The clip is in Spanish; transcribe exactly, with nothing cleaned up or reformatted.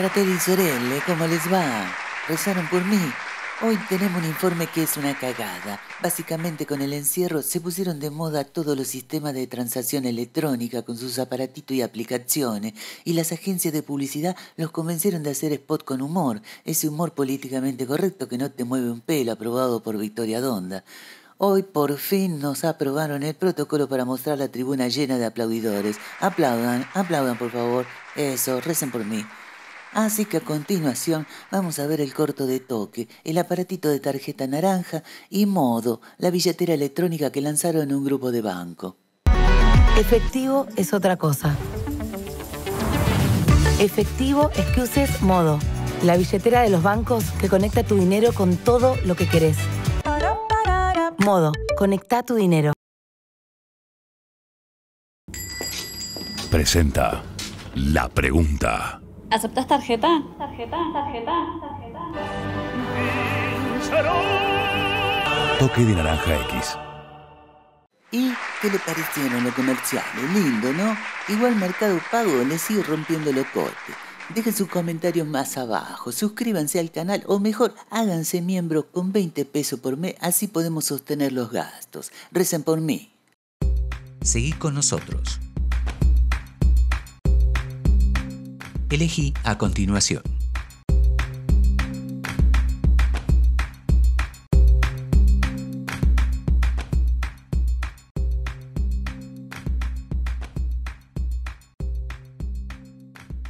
Fratelli sorelle, ¿cómo les va? ¿Rezaron por mí? Hoy tenemos un informe que es una cagada. Básicamente con el encierro se pusieron de moda todos los sistemas de transacción electrónica con sus aparatitos y aplicaciones, y las agencias de publicidad los convencieron de hacer spot con humor, ese humor políticamente correcto que no te mueve un pelo, aprobado por Victoria Donda. Hoy por fin nos aprobaron el protocolo para mostrar la tribuna llena de aplaudidores. Aplaudan, aplaudan por favor. Eso, recen por mí. Así que a continuación vamos a ver el corto de toque, el aparatito de tarjeta naranja y Modo, la billetera electrónica que lanzaron en un grupo de banco. Efectivo es otra cosa. Efectivo es que uses Modo, la billetera de los bancos que conecta tu dinero con todo lo que querés. Modo, conecta tu dinero. Presenta La Pregunta. ¿Aceptás tarjeta? Tarjeta, tarjeta, tarjeta. Toque de Naranja X. ¿Y qué le parecieron los comerciales? Lindo, ¿no? Igual Mercado Pago le sigue rompiendo los cortes. Dejen sus comentarios más abajo, suscríbanse al canal o mejor, háganse miembro con veinte pesos por mes, así podemos sostener los gastos. Recen por mí. Seguí con nosotros. Elegí a continuación.